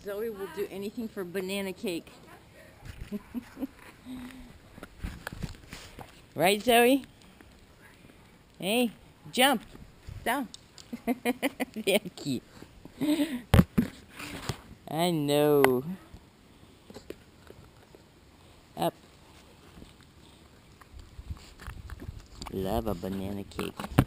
Zoe will do anything for banana cake. Right, Zoe? Hey, jump. Down. Thank you. I know. Up. Love a banana cake.